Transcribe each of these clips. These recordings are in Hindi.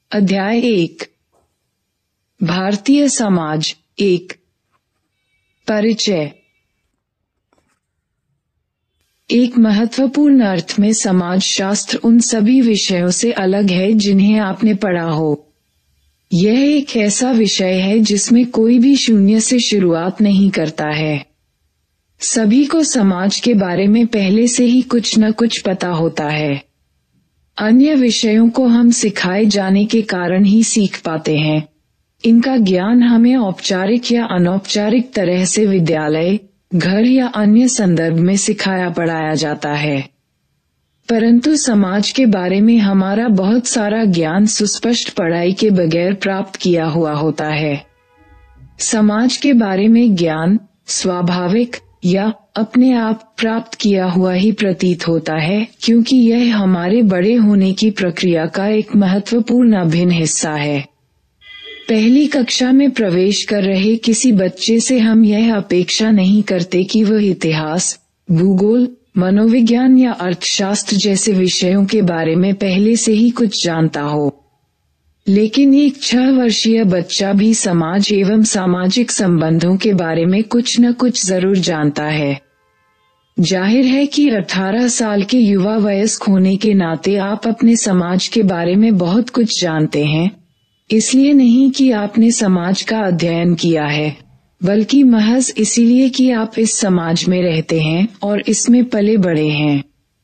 अध्याय 1 भारतीय समाज 1 परिचय। एक महत्वपूर्ण अर्थ में समाज शास्त्र उन सभी विषयों से अलग है जिन्हें आपने पढ़ा हो। यह एक ऐसा विषय है जिसमें कोई भी शून्य से शुरुआत नहीं करता है। सभी को समाज के बारे में पहले से ही कुछ न कुछ पता होता है। अन्य विषयों को हम सिखाए जाने के कारण ही सीख पाते हैं। इनका ज्ञान हमें औपचारिक या अनौपचारिक तरह से विद्यालय, घर या अन्य संदर्भ में सिखाया पढ़ाया जाता है। परंतु समाज के बारे में हमारा बहुत सारा ज्ञान सुस्पष्ट पढ़ाई के बगैर प्राप्त किया हुआ होता है। समाज के बारे में ज्ञान स्वाभाविक या अपने आप प्राप्त किया हुआ ही प्रतीत होता है, क्योंकि यह हमारे बड़े होने की प्रक्रिया का एक महत्वपूर्ण अभिन्न हिस्सा है। पहली कक्षा में प्रवेश कर रहे किसी बच्चे से हम यह अपेक्षा नहीं करते कि वह इतिहास, भूगोल, मनोविज्ञान या अर्थशास्त्र जैसे विषयों के बारे में पहले से ही कुछ जानता हो। लेकिन एक 6 वर्षीय बच्चा भी समाज एवं सामाजिक संबंधों के बारे में कुछ न कुछ जरूर जानता है। जाहिर है कि 18 साल के युवा वयस्क होने के नाते आप अपने समाज के बारे में बहुत कुछ जानते हैं, इसलिए नहीं कि आपने समाज का अध्ययन किया है, बल्कि महज इसीलिए कि आप इस समाज में रहते हैं और इसमें पले बड़े हैं।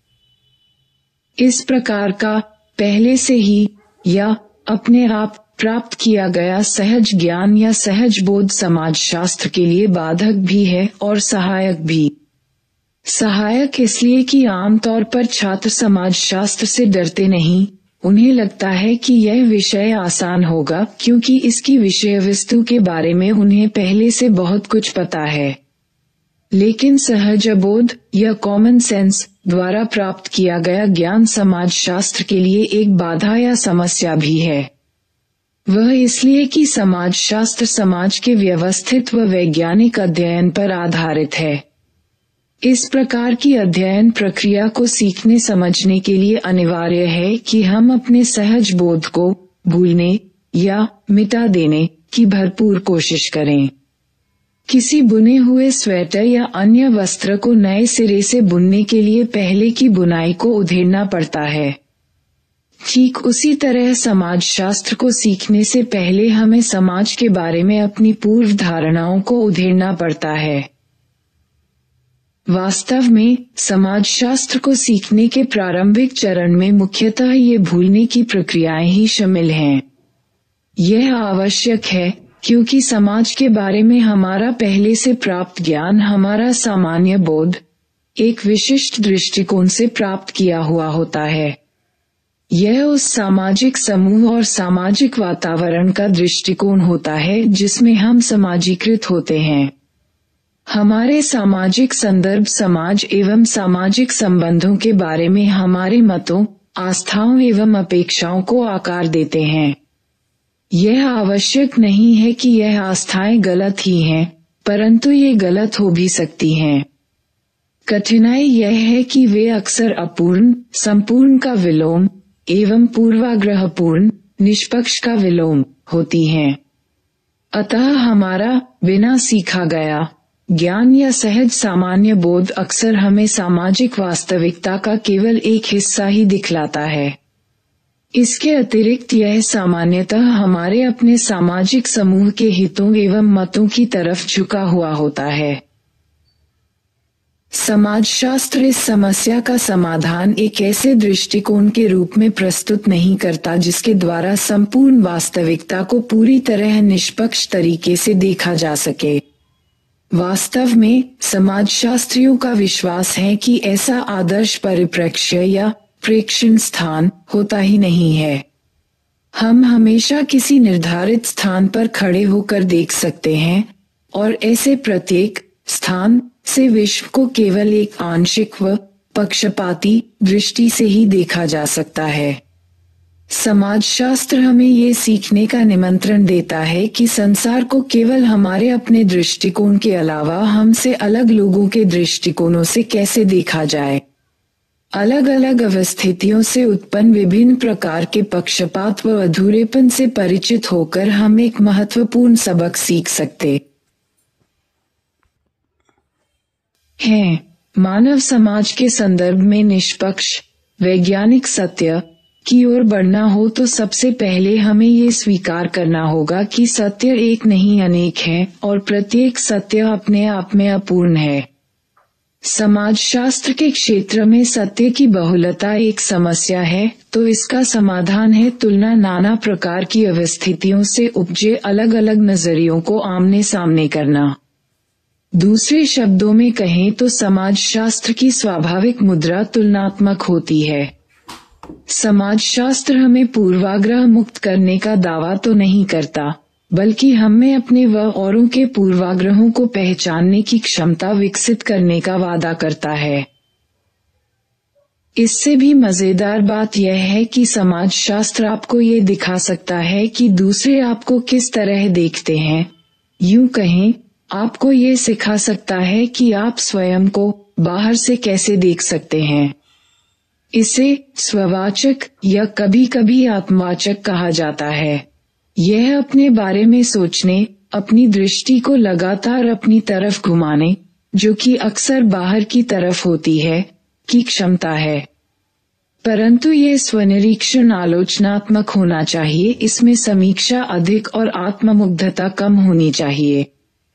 इस प्रकार का पहले से ही या अपने आप प्राप्त किया गया सहज ज्ञान या सहज बोध समाज शास्त्र के लिए बाधक भी है और सहायक भी। सहायक इसलिए कि आमतौर पर छात्र समाज शास्त्र से डरते नहीं, उन्हें लगता है कि यह विषय आसान होगा क्योंकि इसकी विषय वस्तु के बारे में उन्हें पहले से बहुत कुछ पता है। लेकिन सहज बोध या कॉमन सेंस द्वारा प्राप्त किया गया ज्ञान समाज शास्त्र के लिए एक बाधा या समस्या भी है। वह इसलिए कि समाज शास्त्र समाज के व्यवस्थित व वैज्ञानिक अध्ययन पर आधारित है। इस प्रकार की अध्ययन प्रक्रिया को सीखने समझने के लिए अनिवार्य है कि हम अपने सहज बोध को भूलने या मिटा देने की भरपूर कोशिश करें। किसी बुने हुए स्वेटर या अन्य वस्त्र को नए सिरे से बुनने के लिए पहले की बुनाई को उधेड़ना पड़ता है। ठीक उसी तरह समाज शास्त्र को सीखने से पहले हमें समाज के बारे में अपनी पूर्व धारणाओं को उधेड़ना पड़ता है। वास्तव में समाज शास्त्र को सीखने के प्रारंभिक चरण में मुख्यतः ये भूलने की प्रक्रियाएं ही शामिल हैं। यह आवश्यक है क्योंकि समाज के बारे में हमारा पहले से प्राप्त ज्ञान हमारा सामान्य बोध एक विशिष्ट दृष्टिकोण से प्राप्त किया हुआ होता है। यह उस सामाजिक समूह और सामाजिक वातावरण का दृष्टिकोण होता है जिसमें हम समाजीकृत होते हैं। हमारे सामाजिक संदर्भ समाज एवं सामाजिक संबंधों के बारे में हमारे मतों, आस्थाओं एवं अपेक्षाओं को आकार देते हैं। यह आवश्यक नहीं है कि यह आस्थाएं गलत ही हैं, परंतु ये गलत हो भी सकती हैं। कठिनाई यह है कि वे अक्सर अपूर्ण, संपूर्ण का विलोम एवं पूर्वाग्रहपूर्ण, निष्पक्ष का विलोम होती हैं। अतः हमारा बिना सीखा गया ज्ञान या सहज सामान्य बोध अक्सर हमें सामाजिक वास्तविकता का केवल एक हिस्सा ही दिखलाता है। इसके अतिरिक्त यह सामान्यतः हमारे अपने सामाजिक समूह के हितों एवं मतों की तरफ झुका हुआ होता है। समाजशास्त्र इस समस्या का समाधान एक ऐसे दृष्टिकोण के रूप में प्रस्तुत नहीं करता जिसके द्वारा संपूर्ण वास्तविकता को पूरी तरह निष्पक्ष तरीके से देखा जा सके। वास्तव में समाजशास्त्रियों का विश्वास है कि ऐसा आदर्श परिप्रेक्ष्य या प्रेक्षण स्थान होता ही नहीं है। हम हमेशा किसी निर्धारित स्थान पर खड़े होकर देख सकते हैं और ऐसे प्रत्येक स्थान से विश्व को केवल एक आंशिक व पक्षपाती दृष्टि से ही देखा जा सकता है। समाजशास्त्र हमें ये सीखने का निमंत्रण देता है कि संसार को केवल हमारे अपने दृष्टिकोण के अलावा हमसे अलग लोगों के दृष्टिकोणों से कैसे देखा जाए। अलग अलग अवस्थितियों से उत्पन्न विभिन्न प्रकार के पक्षपात व अधूरेपन से परिचित होकर हम एक महत्वपूर्ण सबक सीख सकते हैं। मानव समाज के संदर्भ में निष्पक्ष वैज्ञानिक सत्य की ओर बढ़ना हो तो सबसे पहले हमें ये स्वीकार करना होगा कि सत्य एक नहीं अनेक है और प्रत्येक सत्य अपने आप में अपूर्ण है। समाजशास्त्र के क्षेत्र में सत्य की बहुलता एक समस्या है, तो इसका समाधान है तुलना, नाना प्रकार की अवस्थितियों से उपजे अलग अलग नजरियों को आमने सामने करना। दूसरे शब्दों में कहें तो समाजशास्त्र की स्वाभाविक मुद्रा तुलनात्मक होती है। समाजशास्त्र हमें पूर्वाग्रह मुक्त करने का दावा तो नहीं करता, बल्कि हमें अपने व औरों के पूर्वाग्रहों को पहचानने की क्षमता विकसित करने का वादा करता है। इससे भी मजेदार बात यह है कि समाजशास्त्र आपको ये दिखा सकता है कि दूसरे आपको किस तरह देखते हैं। यूं कहें, आपको ये सिखा सकता है कि आप स्वयं को बाहर से कैसे देख सकते हैं। इसे स्ववाचक या कभी कभी आत्मवाचक कहा जाता है। यह अपने बारे में सोचने, अपनी दृष्टि को लगातार अपनी तरफ घुमाने, जो कि अक्सर बाहर की तरफ होती है, की क्षमता है। परंतु यह स्वनिरीक्षण आलोचनात्मक होना चाहिए, इसमें समीक्षा अधिक और आत्ममुग्धता कम होनी चाहिए।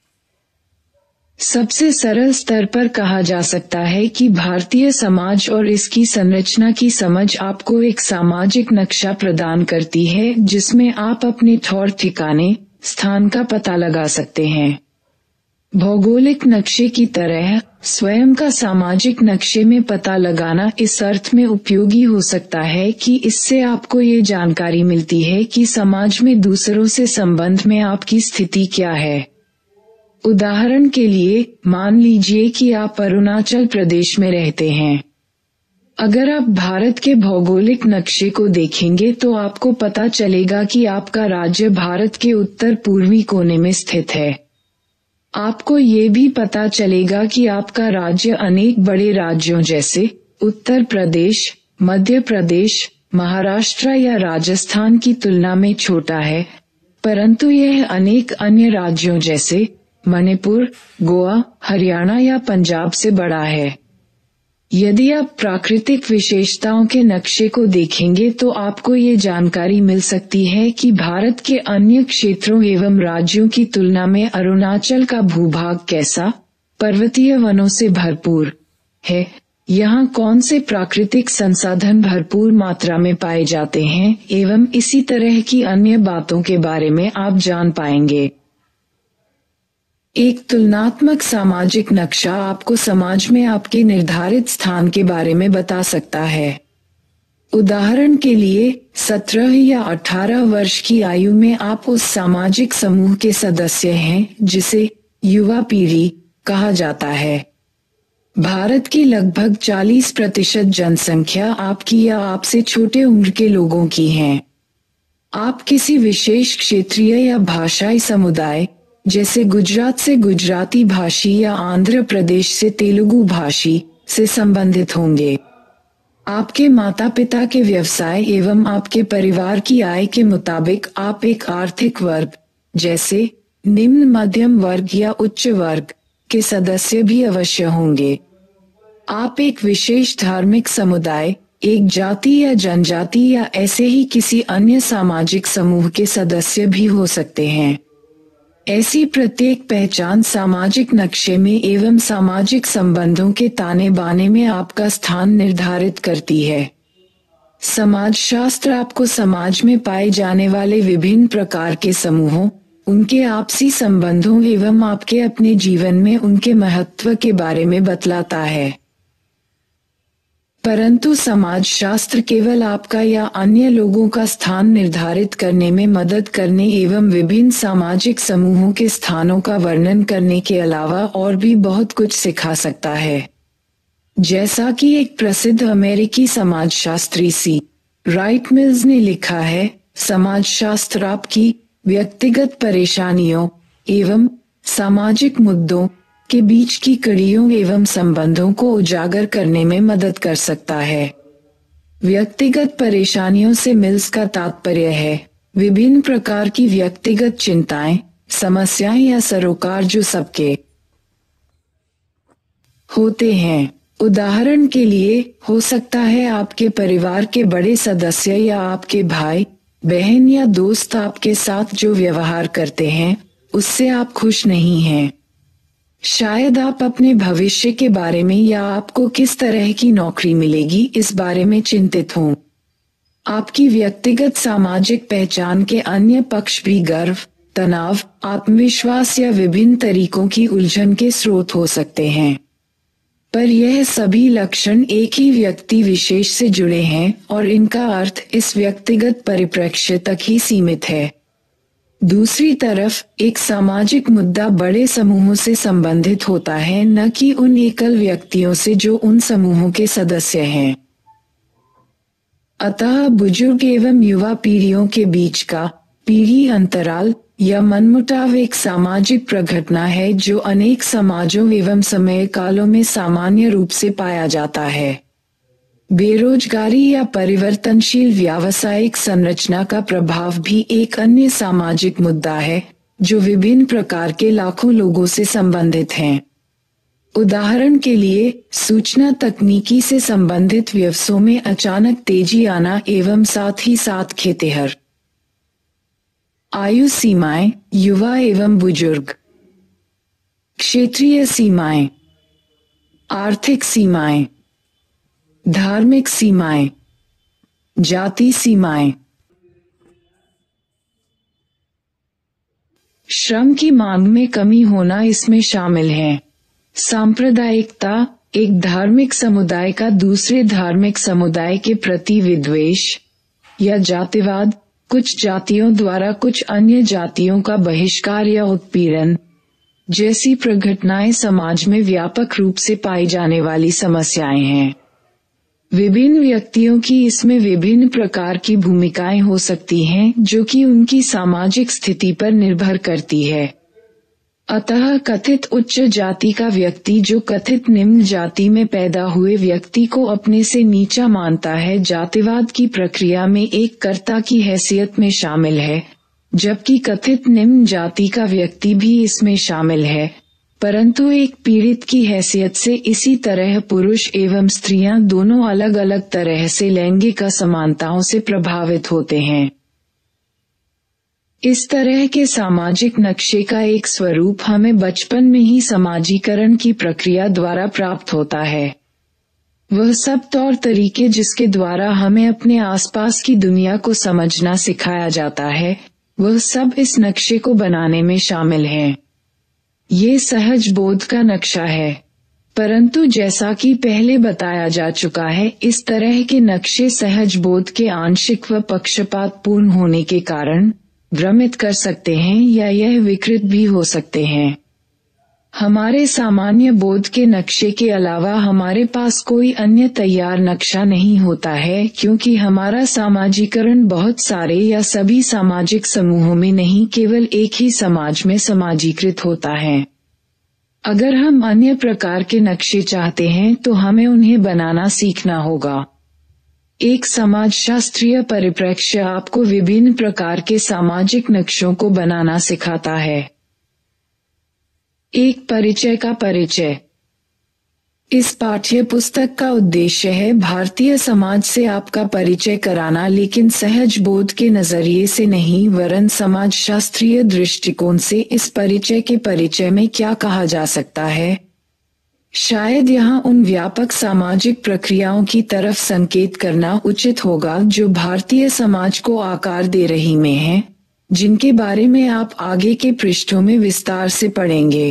सबसे सरल स्तर पर कहा जा सकता है कि भारतीय समाज और इसकी संरचना की समझ आपको एक सामाजिक नक्शा प्रदान करती है जिसमें आप अपने ठौर ठिकाने, स्थान का पता लगा सकते हैं। भौगोलिक नक्शे की तरह स्वयं का सामाजिक नक्शे में पता लगाना इस अर्थ में उपयोगी हो सकता है कि इससे आपको ये जानकारी मिलती है कि समाज में दूसरों से संबंध में आपकी स्थिति क्या है। उदाहरण के लिए, मान लीजिए कि आप अरुणाचल प्रदेश में रहते हैं। अगर आप भारत के भौगोलिक नक्शे को देखेंगे तो आपको पता चलेगा कि आपका राज्य भारत के उत्तर पूर्वी कोने में स्थित है। आपको ये भी पता चलेगा कि आपका राज्य अनेक बड़े राज्यों जैसे उत्तर प्रदेश, मध्य प्रदेश, महाराष्ट्र या राजस्थान की तुलना में छोटा है, परंतु यह अनेक अन्य राज्यों जैसे मणिपुर, गोवा, हरियाणा या पंजाब से बड़ा है। यदि आप प्राकृतिक विशेषताओं के नक्शे को देखेंगे तो आपको ये जानकारी मिल सकती है कि भारत के अन्य क्षेत्रों एवं राज्यों की तुलना में अरुणाचल का भूभाग कैसा, पर्वतीय वनों से भरपूर है, यहाँ कौन से प्राकृतिक संसाधन भरपूर मात्रा में पाए जाते हैं, एवं इसी तरह की अन्य बातों के बारे में आप जान पाएंगे। एक तुलनात्मक सामाजिक नक्शा आपको समाज में आपके निर्धारित स्थान के बारे में बता सकता है। उदाहरण के लिए, 17 या 18 वर्ष की आयु में आप उस सामाजिक समूह के सदस्य हैं जिसे युवा पीढ़ी कहा जाता है। भारत की लगभग 40% जनसंख्या आपकी या आपसे छोटे उम्र के लोगों की है। आप किसी विशेष क्षेत्रीय या भाषाई समुदाय जैसे गुजरात से गुजराती भाषी या आंध्र प्रदेश से तेलुगु भाषी से संबंधित होंगे। आपके माता पिता के व्यवसाय एवं आपके परिवार की आय के मुताबिक आप एक आर्थिक वर्ग जैसे निम्न मध्यम वर्ग या उच्च वर्ग के सदस्य भी अवश्य होंगे। आप एक विशेष धार्मिक समुदाय, एक जाति या जनजाति या ऐसे ही किसी अन्य सामाजिक समूह के सदस्य भी हो सकते हैं। ऐसी प्रत्येक पहचान सामाजिक नक्शे में एवं सामाजिक संबंधों के ताने बाने में आपका स्थान निर्धारित करती है। समाजशास्त्र आपको समाज में पाए जाने वाले विभिन्न प्रकार के समूहों, उनके आपसी संबंधों एवं आपके अपने जीवन में उनके महत्व के बारे में बतलाता है। परंतु समाजशास्त्र केवल आपका या अन्य लोगों का स्थान निर्धारित करने में मदद करने एवं विभिन्न सामाजिक समूहों के स्थानों का वर्णन करने के अलावा और भी बहुत कुछ सिखा सकता है। जैसा कि एक प्रसिद्ध अमेरिकी समाजशास्त्री सी. राइट मिल्स ने लिखा है, समाजशास्त्र आपकी व्यक्तिगत परेशानियों एवं सामाजिक मुद्दों के बीच की कड़ियों एवं संबंधों को उजागर करने में मदद कर सकता है। व्यक्तिगत परेशानियों से मिल्स का तात्पर्य है विभिन्न प्रकार की व्यक्तिगत चिंताएं, समस्याएं या सरोकार जो सबके होते हैं। उदाहरण के लिए हो सकता है आपके परिवार के बड़े सदस्य या आपके भाई बहन या दोस्त आपके साथ जो व्यवहार करते हैं उससे आप खुश नहीं हैं। शायद आप अपने भविष्य के बारे में या आपको किस तरह की नौकरी मिलेगी इस बारे में चिंतित हों। आपकी व्यक्तिगत सामाजिक पहचान के अन्य पक्ष भी गर्व, तनाव, आत्मविश्वास या विभिन्न तरीकों की उलझन के स्रोत हो सकते हैं। पर यह सभी लक्षण एक ही व्यक्ति विशेष से जुड़े हैं और इनका अर्थ इस व्यक्तिगत परिप्रेक्ष्य तक ही सीमित है। दूसरी तरफ एक सामाजिक मुद्दा बड़े समूहों से संबंधित होता है, न कि उन एकल व्यक्तियों से जो उन समूहों के सदस्य हैं। अतः बुजुर्ग एवं युवा पीढ़ियों के बीच का पीढ़ी अंतराल या मनमुटाव एक सामाजिक प्रघटना है जो अनेक समाजों एवं समय कालों में सामान्य रूप से पाया जाता है। बेरोजगारी या परिवर्तनशील व्यावसायिक संरचना का प्रभाव भी एक अन्य सामाजिक मुद्दा है जो विभिन्न प्रकार के लाखों लोगों से संबंधित हैं। उदाहरण के लिए सूचना तकनीकी से संबंधित व्यवसायों में अचानक तेजी आना एवं साथ ही साथ खेतिहर आयु सीमाएं, युवा एवं बुजुर्ग, क्षेत्रीय सीमाएं, आर्थिक सीमाएं, धार्मिक सीमाएं, जाति सीमाएं। श्रम की मांग में कमी होना इसमें शामिल है। सांप्रदायिकता, एक धार्मिक समुदाय का दूसरे धार्मिक समुदाय के प्रति विद्वेष या जातिवाद, कुछ जातियों द्वारा कुछ अन्य जातियों का बहिष्कार या उत्पीड़न जैसी प्रघटनाएं समाज में व्यापक रूप से पाई जाने वाली समस्याएं हैं। विभिन्न व्यक्तियों की इसमें विभिन्न प्रकार की भूमिकाएं हो सकती हैं जो कि उनकी सामाजिक स्थिति पर निर्भर करती है। अतः कथित उच्च जाति का व्यक्ति जो कथित निम्न जाति में पैदा हुए व्यक्ति को अपने से नीचा मानता है जातिवाद की प्रक्रिया में एक कर्ता की हैसियत में शामिल है, जबकि कथित निम्न जाति का व्यक्ति भी इसमें शामिल है, परंतु एक पीड़ित की हैसियत से। इसी तरह पुरुष एवं स्त्रियां दोनों अलग अलग तरह से लैंगिक असमानताओं से प्रभावित होते हैं। इस तरह के सामाजिक नक्शे का एक स्वरूप हमें बचपन में ही समाजीकरण की प्रक्रिया द्वारा प्राप्त होता है। वह सब तौर तरीके जिसके द्वारा हमें अपने आसपास की दुनिया को समझना सिखाया जाता है, वह सब इस नक्शे को बनाने में शामिल हैं। ये सहज बोध का नक्शा है, परंतु जैसा कि पहले बताया जा चुका है, इस तरह के नक्शे सहज बोध के आंशिक व पक्षपातपूर्ण होने के कारण भ्रमित कर सकते हैं या यह विकृत भी हो सकते हैं। हमारे सामान्य बोध के नक्शे के अलावा हमारे पास कोई अन्य तैयार नक्शा नहीं होता है, क्योंकि हमारा सामाजीकरण बहुत सारे या सभी सामाजिक समूहों में नहीं केवल एक ही समाज में समाजीकृत होता है। अगर हम अन्य प्रकार के नक्शे चाहते हैं तो हमें उन्हें बनाना सीखना होगा। एक समाजशास्त्रीय परिप्रेक्ष्य आपको विभिन्न प्रकार के सामाजिक नक्शों को बनाना सिखाता है। एक परिचय का परिचय। इस पाठ्य पुस्तक का उद्देश्य है भारतीय समाज से आपका परिचय कराना, लेकिन सहज बोध के नजरिए से नहीं वरन समाजशास्त्रीय दृष्टिकोण से इस परिचय के परिचय में क्या कहा जा सकता है। शायद यहाँ उन व्यापक सामाजिक प्रक्रियाओं की तरफ संकेत करना उचित होगा जो भारतीय समाज को आकार दे रही में हैं, जिनके बारे में आप आगे के पृष्ठों में विस्तार से पढ़ेंगे।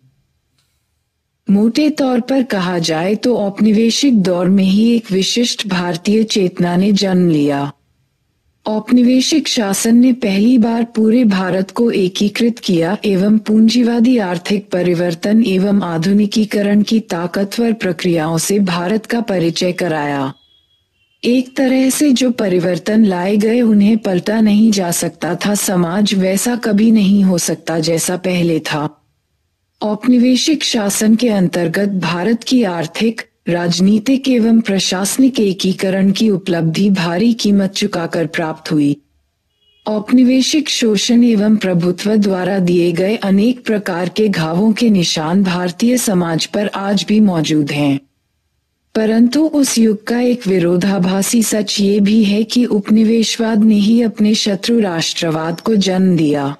मोटे तौर पर कहा जाए तो औपनिवेशिक दौर में ही एक विशिष्ट भारतीय चेतना ने जन्म लिया। औपनिवेशिक शासन ने पहली बार पूरे भारत को एकीकृत किया एवं पूंजीवादी आर्थिक परिवर्तन एवं आधुनिकीकरण की ताकतवर प्रक्रियाओं से भारत का परिचय कराया। एक तरह से जो परिवर्तन लाए गए उन्हें पलटा नहीं जा सकता था। समाज वैसा कभी नहीं हो सकता जैसा पहले था। औपनिवेशिक शासन के अंतर्गत भारत की आर्थिक, राजनीतिक एवं प्रशासनिक एकीकरण की उपलब्धि भारी कीमत चुकाकर प्राप्त हुई। औपनिवेशिक शोषण एवं प्रभुत्व द्वारा दिए गए अनेक प्रकार के घावों के निशान भारतीय समाज पर आज भी मौजूद हैं। परंतु उस युग का एक विरोधाभासी सच ये भी है कि उपनिवेशवाद ने ही अपने शत्रु राष्ट्रवाद को जन्म दिया।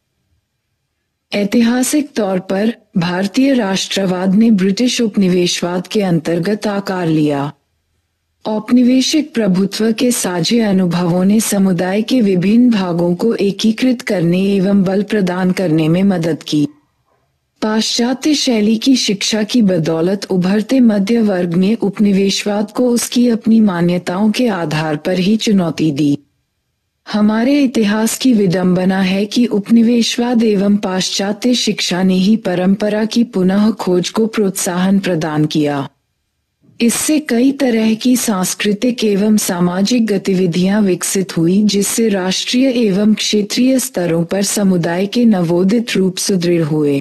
ऐतिहासिक तौर पर भारतीय राष्ट्रवाद ने ब्रिटिश उपनिवेशवाद के अंतर्गत आकार लिया। औपनिवेशिक प्रभुत्व के साझे अनुभवों ने समुदाय के विभिन्न भागों को एकीकृत करने एवं बल प्रदान करने में मदद की। पाश्चात्य शैली की शिक्षा की बदौलत उभरते मध्य वर्ग ने उपनिवेशवाद को उसकी अपनी मान्यताओं के आधार पर ही चुनौती दी। हमारे इतिहास की विडंबना है कि उपनिवेशवाद एवं पाश्चात्य शिक्षा ने ही परंपरा की पुनः खोज को प्रोत्साहन प्रदान किया। इससे कई तरह की सांस्कृतिक एवं सामाजिक गतिविधियां विकसित हुई, जिससे राष्ट्रीय एवं क्षेत्रीय स्तरों पर समुदाय के नवोदित रूप सुदृढ़ हुए।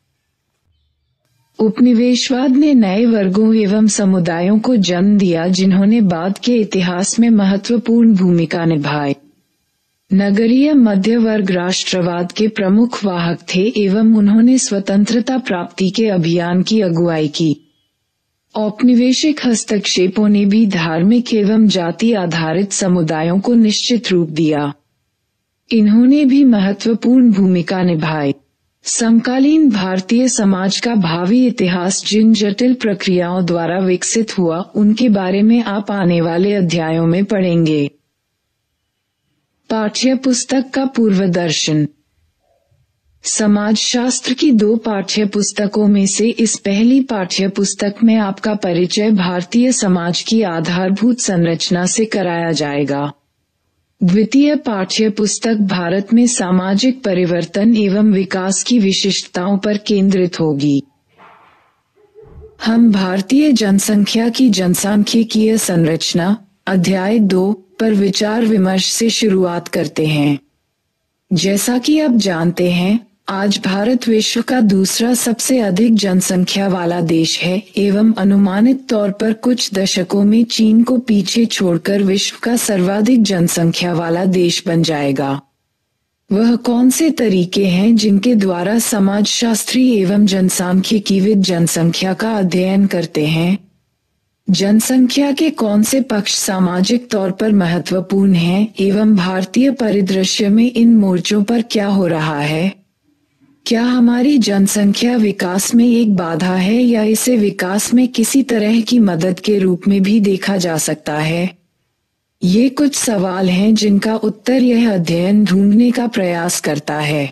उपनिवेशवाद ने नए वर्गों एवं समुदायों को जन्म दिया, जिन्होंने बाद के इतिहास में महत्वपूर्ण भूमिका निभाई। नगरीय मध्य वर्ग राष्ट्रवाद के प्रमुख वाहक थे एवं उन्होंने स्वतंत्रता प्राप्ति के अभियान की अगुवाई की। औपनिवेशिक हस्तक्षेपों ने भी धार्मिक एवं जाति आधारित समुदायों को निश्चित रूप दिया। इन्होंने भी महत्वपूर्ण भूमिका निभाई। समकालीन भारतीय समाज का भावी इतिहास जिन जटिल प्रक्रियाओं द्वारा विकसित हुआ, उनके बारे में आप आने वाले अध्यायों में पढ़ेंगे। पाठ्य पुस्तक का पूर्वदर्शन। समाजशास्त्र की 2 पाठ्य पुस्तकों में से इस पहली पाठ्य पुस्तक में आपका परिचय भारतीय समाज की आधारभूत संरचना से कराया जाएगा। द्वितीय पाठ्य पुस्तक भारत में सामाजिक परिवर्तन एवं विकास की विशिष्टताओं पर केंद्रित होगी। हम भारतीय जनसंख्या की जनसांख्यिकीय संरचना अध्याय 2 पर विचार विमर्श से शुरुआत करते हैं। जैसा कि आप जानते हैं, आज भारत विश्व का दूसरा सबसे अधिक जनसंख्या वाला देश है एवं अनुमानित तौर पर कुछ दशकों में चीन को पीछे छोड़कर विश्व का सर्वाधिक जनसंख्या वाला देश बन जाएगा। वह कौन से तरीके हैं जिनके द्वारा समाजशास्त्री एवं जनसांख्यिकीविद जनसंख्या का अध्ययन करते हैं? जनसंख्या के कौन से पक्ष सामाजिक तौर पर महत्वपूर्ण हैं एवं भारतीय परिदृश्य में इन मोर्चों पर क्या हो रहा है? क्या हमारी जनसंख्या विकास में एक बाधा है या इसे विकास में किसी तरह की मदद के रूप में भी देखा जा सकता है? ये कुछ सवाल हैं जिनका उत्तर यह अध्ययन ढूंढने का प्रयास करता है।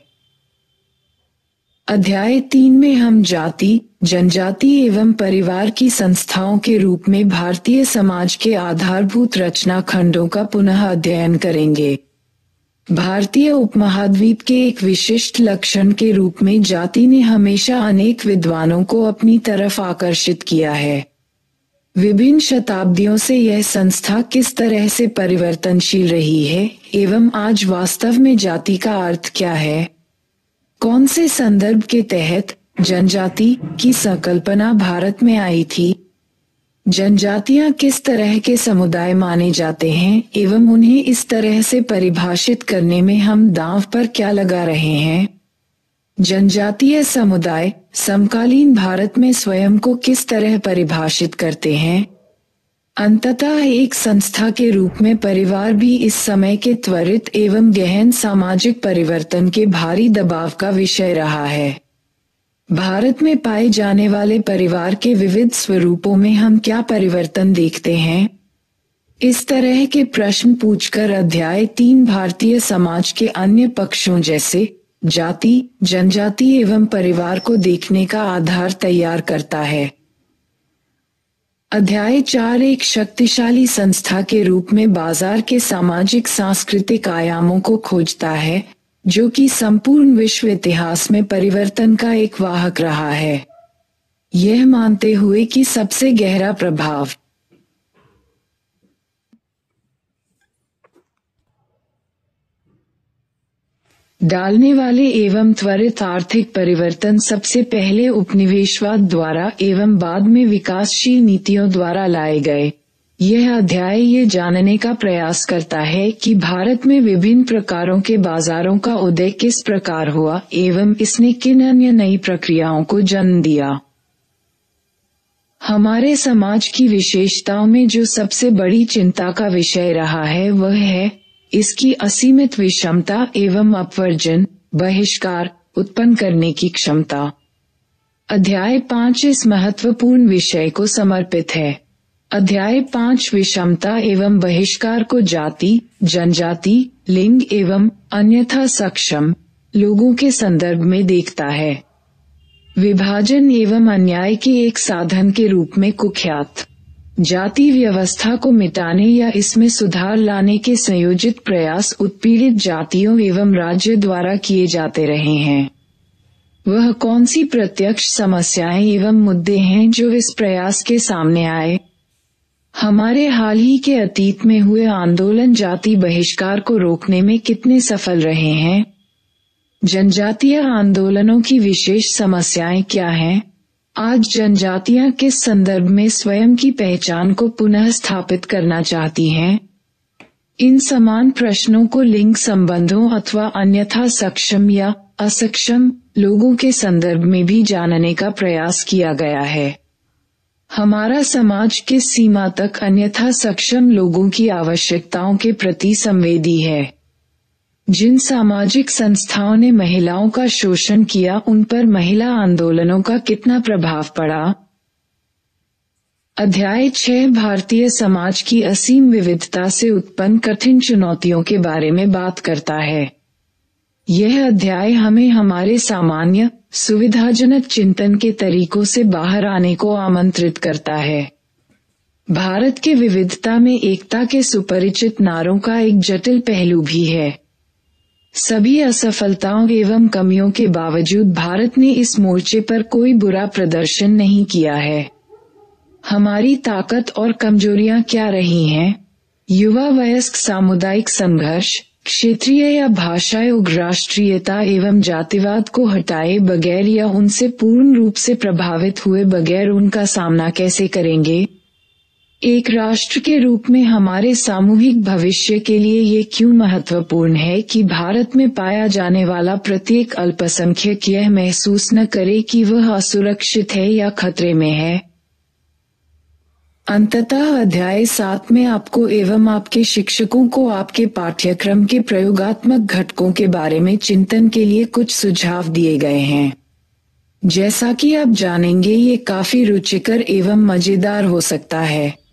अध्याय 3 में हम जाति, जनजाति एवं परिवार की संस्थाओं के रूप में भारतीय समाज के आधारभूत रचना खंडों का पुनः अध्ययन करेंगे। भारतीय उपमहाद्वीप के एक विशिष्ट लक्षण के रूप में जाति ने हमेशा अनेक विद्वानों को अपनी तरफ आकर्षित किया है। विभिन्न शताब्दियों से यह संस्था किस तरह से परिवर्तनशील रही है एवं आज वास्तव में जाति का अर्थ क्या है? कौन से संदर्भ के तहत जनजाति की संकल्पना भारत में आई थी? जनजातियां किस तरह के समुदाय माने जाते हैं एवं उन्हें इस तरह से परिभाषित करने में हम दांव पर क्या लगा रहे हैं? जनजातीय समुदाय समकालीन भारत में स्वयं को किस तरह परिभाषित करते हैं? अंततः एक संस्था के रूप में परिवार भी इस समय के त्वरित एवं गहन सामाजिक परिवर्तन के भारी दबाव का विषय रहा है। भारत में पाए जाने वाले परिवार के विविध स्वरूपों में हम क्या परिवर्तन देखते हैं? इस तरह के प्रश्न पूछकर अध्याय 3 भारतीय समाज के अन्य पक्षों जैसे जाति, जनजाति एवं परिवार को देखने का आधार तैयार करता है। अध्याय 4 एक शक्तिशाली संस्था के रूप में बाजार के सामाजिक सांस्कृतिक आयामों को खोजता है, जो कि संपूर्ण विश्व इतिहास में परिवर्तन का एक वाहक रहा है, यह मानते हुए कि सबसे गहरा प्रभाव डालने वाले एवं त्वरित आर्थिक परिवर्तन सबसे पहले उपनिवेशवाद द्वारा एवं बाद में विकासशील नीतियों द्वारा लाए गए। यह अध्याय ये जानने का प्रयास करता है कि भारत में विभिन्न प्रकारों के बाजारों का उदय किस प्रकार हुआ एवं इसने किन अन्य नई प्रक्रियाओं को जन्म दिया। हमारे समाज की विशेषताओं में जो सबसे बड़ी चिंता का विषय रहा है वह है इसकी असीमित विषमता एवं अपवर्जन बहिष्कार उत्पन्न करने की क्षमता। अध्याय 5 इस महत्वपूर्ण विषय को समर्पित है। अध्याय 5 विषमता एवं बहिष्कार को जाति, जनजाति, लिंग एवं अन्यथा सक्षम लोगों के संदर्भ में देखता है। विभाजन एवं अन्याय के एक साधन के रूप में कुख्यात जाति व्यवस्था को मिटाने या इसमें सुधार लाने के संयोजित प्रयास उत्पीड़ित जातियों एवं राज्य द्वारा किए जाते रहे हैं। वह कौन सी प्रत्यक्ष समस्याएं एवं मुद्दे हैं जो इस प्रयास के सामने आए? हमारे हाल ही के अतीत में हुए आंदोलन जाति बहिष्कार को रोकने में कितने सफल रहे हैं? जनजातीय आंदोलनों की विशेष समस्याएं क्या हैं? आज जनजातियां किस संदर्भ में स्वयं की पहचान को पुनः स्थापित करना चाहती हैं? इन समान प्रश्नों को लिंग संबंधों अथवा अन्यथा सक्षम या असक्षम लोगों के संदर्भ में भी जानने का प्रयास किया गया है। हमारा समाज किस सीमा तक अन्यथा सक्षम लोगों की आवश्यकताओं के प्रति संवेदी है? जिन सामाजिक संस्थाओं ने महिलाओं का शोषण किया उन पर महिला आंदोलनों का कितना प्रभाव पड़ा? अध्याय 6 भारतीय समाज की असीम विविधता से उत्पन्न कठिन चुनौतियों के बारे में बात करता है। यह अध्याय हमें हमारे सामान्य सुविधाजनक चिंतन के तरीकों से बाहर आने को आमंत्रित करता है। भारत के विविधता में एकता के सुपरिचित नारों का एक जटिल पहलू भी है। सभी असफलताओं एवं कमियों के बावजूद भारत ने इस मोर्चे पर कोई बुरा प्रदर्शन नहीं किया है। हमारी ताकत और कमजोरियां क्या रही हैं? युवा वयस्क सामुदायिक संघर्ष, क्षेत्रीय या भाषाई उग्रराष्ट्रीयता एवं जातिवाद को हटाए बगैर या उनसे पूर्ण रूप से प्रभावित हुए बगैर उनका सामना कैसे करेंगे? एक राष्ट्र के रूप में हमारे सामूहिक भविष्य के लिए ये क्यों महत्वपूर्ण है कि भारत में पाया जाने वाला प्रत्येक अल्पसंख्यक यह महसूस न करे कि वह असुरक्षित है या खतरे में है। अंततः अध्याय 7 में आपको एवं आपके शिक्षकों को आपके पाठ्यक्रम के प्रयोगात्मक घटकों के बारे में चिंतन के लिए कुछ सुझाव दिए गए हैं। जैसा कि आप जानेंगे ये काफी रुचिकर एवं मजेदार हो सकता है।